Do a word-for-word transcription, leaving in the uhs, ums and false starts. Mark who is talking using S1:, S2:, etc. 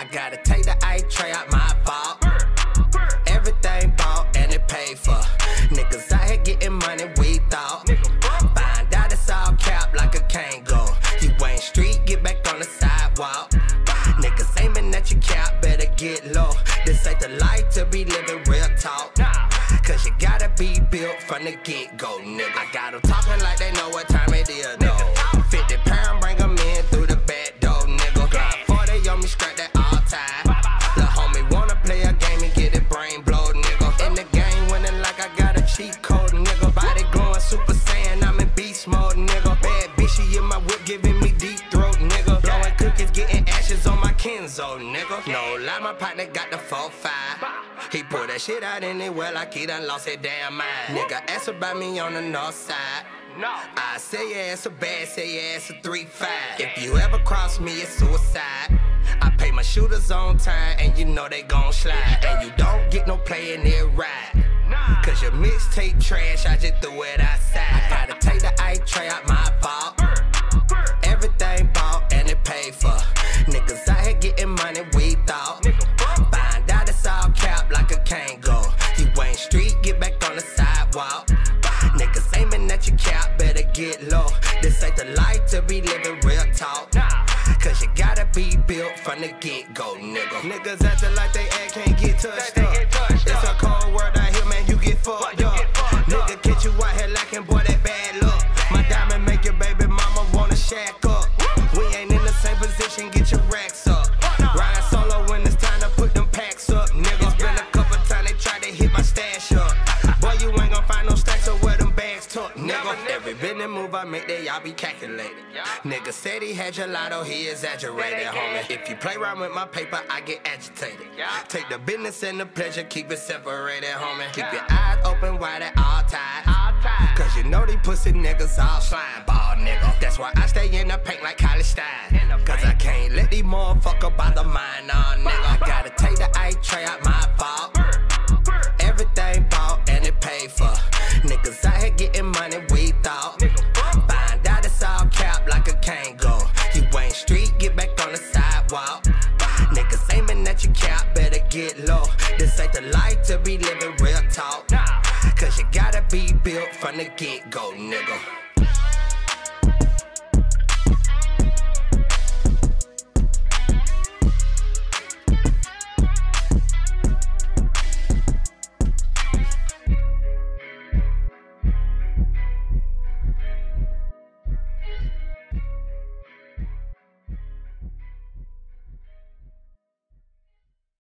S1: I gotta take the ice tray out my fault. Everything bought and it paid for. Niggas out here getting money, we thought. Find out it's all cap like a Kango. You ain't street, get back on the sidewalk. Niggas aiming at your cap, better get low. This ain't the life to be living, real talk. Cause you gotta be built from the get-go, nigga. I got them talking like they know what time it is, though. fifty pound, bring them in through the back door, nigga. Grind forty on me, scratch that all time. The homie wanna play a game and get it brain blowed, nigga. In the game, winning like I got a cheat code, nigga. Body glowing, super saiyan, I'm in beast mode, nigga. Bad bitchy in my whip, giving me deep throat, nigga. Blowing cookies, getting ashes on my Kenzo, nigga. No lie, my partner got the four five. He pulled that shit out anywhere like he done lost his damn mind. Nigga asked about me on the north side. No. I say your ass a bad, say your ass a three five. If you ever cross me, it's suicide. I pay my shooters on time, and you know they gon' slide. And you don't get no play in their ride. Cause your mixtape trash, I just threw it outside. I gotta take the ice tray out my fault. Everything bought and it paid for. Niggas out here getting money, we thought. Find out it's all cap like a Kango. You ain't street, get back on the sidewalk. Niggas aiming at your cap, better get low. This ain't the life to be living, real talk. Cause you gotta be built from the get-go, nigga. Niggas acting like they ass can't get touched up. It's a cold word out here, man, you get fucked up. Nigga catch you out here lacking, boy, that bad luck. My diamond make your baby mama wanna shack up. We ain't in the same position, get your racks up. Ride solo when it's time to put them packs up. Niggas been a couple times they tried to hit my stash up. Boy, you ain't gon' find no stacks of where them bags tuck, nigga. Every business move I make, they y'all be calculated. Nigga said he had gelato, he exaggerated, homie. If you play around with my paper, I get agitated. Take the business and the pleasure, keep it separated, homie. Keep your eyes open wide at all times. Cause you know these pussy niggas all slime ball, nigga. That's why I stay in the paint like Kylie Stein. Cause I can't let these motherfuckers bother mine, nah, nigga. I gotta take the ice tray out my fault. Everything bought and it paid for. Niggas out here getting money, we thought. Find out it's all cap like a Kango. You ain't street, get back on the sidewalk. Niggas aiming at your cap, better get low. This ain't the life to be living, real talk. Cause you gotta be built from the get-go, nigga.